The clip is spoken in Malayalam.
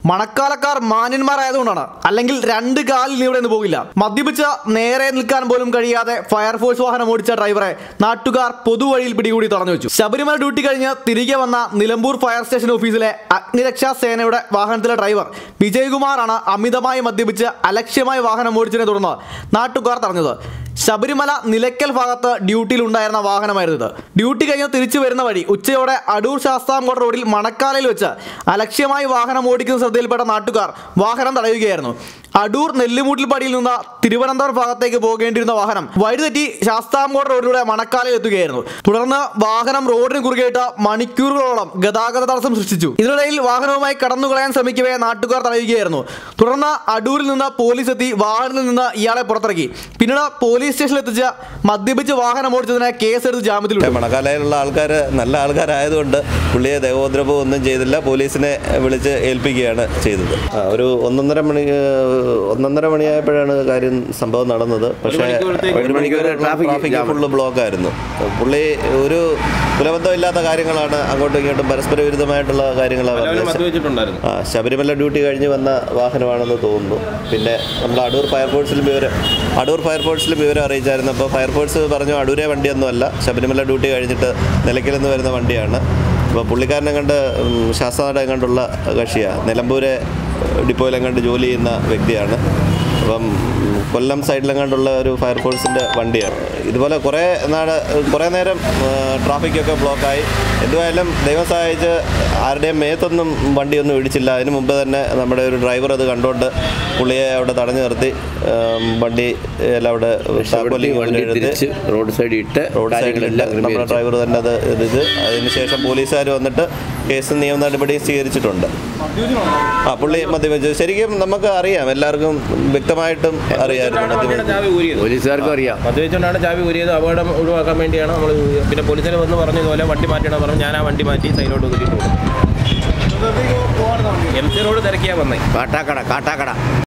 മണക്കാലക്കാർ മാന്യന്മാരായതുകൊണ്ടാണ്, അല്ലെങ്കിൽ രണ്ട് കാലിൽ ഇവിടെ നിന്ന് പോകില്ല. മദ്യപിച്ച് നേരെ നിൽക്കാൻ പോലും കഴിയാതെ ഫയർഫോഴ്സ് വാഹനം ഓടിച്ച ഡ്രൈവറെ നാട്ടുകാർ പൊതുവഴിയിൽ പിടികൂടി തടഞ്ഞു വെച്ചു. ശബരിമല ഡ്യൂട്ടി കഴിഞ്ഞ് തിരികെ വന്ന നിലമ്പൂർ ഫയർ സ്റ്റേഷൻ ഓഫീസിലെ അഗ്നിരക്ഷാ സേനയുടെ വാഹനത്തിലെ ഡ്രൈവർ വിജയകുമാറാണ് അമിതമായി മദ്യപിച്ച് അലക്ഷ്യമായി വാഹനം ഓടിച്ചതിനെ തുടർന്ന് നാട്ടുകാർ തടഞ്ഞത്. ശബരിമല നിലയ്ക്കൽ ഭാഗത്ത് ഡ്യൂട്ടിയിലുണ്ടായിരുന്ന വാഹനമായിരുന്നു ഇത്. ഡ്യൂട്ടി കഴിഞ്ഞ് തിരിച്ചു വരുന്ന വഴി ഉച്ചയോടെ അടൂർ ശാസ്താംകോട്ട റോഡിൽ മണക്കാലയിൽ വെച്ച് അലക്ഷ്യമായി വാഹനം ഓടിക്കുന്ന ശ്രദ്ധയിൽപ്പെട്ട നാട്ടുകാർ വാഹനം തടയുകയായിരുന്നു. അടൂർ നെല്ലിമൂട്ടിൽപ്പടിയിൽ നിന്ന് തിരുവനന്തപുരം ഭാഗത്തേക്ക് പോകേണ്ടിയിരുന്ന വാഹനം വഴിതെറ്റി ശാസ്താംകോട്ട റോഡിലൂടെ മണക്കാലയിൽ എത്തുകയായിരുന്നു. തുടർന്ന് വാഹനം റോഡിന് കുറുകെയിട്ട് മണിക്കൂറുകളോളം ഗതാഗത തടസ്സം സൃഷ്ടിച്ചു. ഇതിനിടയിൽ വാഹനവുമായി കടന്നുകളയാൻ ശ്രമിക്കവേ നാട്ടുകാർ തടയുകയായിരുന്നു. തുടർന്ന് അടൂരിൽ നിന്ന് പോലീസ് എത്തി വാഹനത്തിൽ നിന്ന് ഇയാളെ പുറത്തിറക്കി. പിന്നീട് പോലീസ് സ്റ്റേഷനിൽ എത്തിച്ച് മദ്യപിച്ച് വാഹനം ഓടിച്ചതിന് കേസെടുത്ത് ജാമ്യത്തിൽ. മണക്കാലയിലുള്ള ആൾക്കാർ നല്ല ആൾക്കാരായതുകൊണ്ട് പുള്ളിയെ ദേഹോദ്രവം ഒന്നും ചെയ്തില്ല, പോലീസിനെ വിളിച്ച് ഏൽപ്പിക്കുകയാണ് ചെയ്തത്. ഒരു ഒന്നൊന്നര മണിയായപ്പോഴാണ് സംഭവം നടന്നത്. പക്ഷേ 1 മണിക്കൂർ ട്രാഫിക് ഫുള്ള് ബ്ലോക്കായിരുന്നു. പുള്ളി ഒരു കുലബന്ധമില്ലാത്ത കാര്യങ്ങളാണ് അങ്ങോട്ടും ഇങ്ങോട്ടും പരസ്പര വിരുദ്ധമായിട്ടുള്ള കാര്യങ്ങളാണ്. ശബരിമല ഡ്യൂട്ടി കഴിഞ്ഞ് വന്ന വാഹനമാണെന്ന് തോന്നുന്നു. പിന്നെ നമ്മൾ അടൂർ ഫയർഫോഴ്സിലും വിവരം അറിയിച്ചായിരുന്നു. അപ്പോൾ ഫയർഫോഴ്സ് പറഞ്ഞു അടൂരെ വണ്ടിയൊന്നുമല്ല, ശബരിമല ഡ്യൂട്ടി കഴിഞ്ഞിട്ട് നിലയ്ക്കൽ നിന്ന് വരുന്ന വണ്ടിയാണ്. അപ്പോൾ പുള്ളിക്കാരനെ കണ്ട് ശാസ്താനാടകം കണ്ടുള്ള കക്ഷിയാണ്, നിലമ്പൂരെ ഡിപ്പോയിലെങ്ങാണ്ട് ജോലി ചെയ്യുന്ന വ്യക്തിയാണ്. അപ്പം കൊല്ലം സൈഡിലെങ്ങാണ്ടുള്ള ഒരു ഫയർഫോഴ്സിൻ്റെ വണ്ടിയാണ്. ഇതുപോലെ കുറേ നേരം ട്രാഫിക്കൊക്കെ ബ്ലോക്കായി. എന്തുമായാലും ദൈവം സഹായിച്ച് ആരുടെയും മേത്തൊന്നും വണ്ടിയൊന്നും ഇടിച്ചില്ല. അതിന് മുമ്പ് തന്നെ നമ്മുടെ ഒരു ഡ്രൈവർ അത് കണ്ടുകൊണ്ട് പുള്ളിയെ അവിടെ തടഞ്ഞു നിർത്തി വണ്ടി എല്ലാം അവിടെ റോഡ് സൈഡിലിട്ട് നമ്മുടെ ഡ്രൈവർ തന്നെ അത് അതിനുശേഷം പോലീസുകാർ വന്നിട്ട് കേസ് നിയമ നടപടി സ്വീകരിച്ചിട്ടുണ്ട്. പുള്ളി മദ്യപിച്ചു. ശരിക്കും നമുക്ക് അറിയാം, എല്ലാവർക്കും വ്യക്തമായിട്ടും അറിയാമായിരുന്നു. പോലീസുകാർക്കും അറിയാം മദ്യപിച്ചുകൊണ്ടാണ് ചാവി ഊരിയത്. അപകടം ഒഴിവാക്കാൻ വേണ്ടിയാണ് നമ്മൾ. പിന്നെ പോലീസിനെ വന്ന് പറഞ്ഞതുപോലെ വണ്ടി മാറ്റണം പറഞ്ഞു. ഞാൻ ആ വണ്ടി മാറ്റി സൈഡിലോട്ട് ഒതുക്കിയിട്ട് MC റോഡ് തിരക്കിയാൽ വന്നേ. കാട്ടാക്കട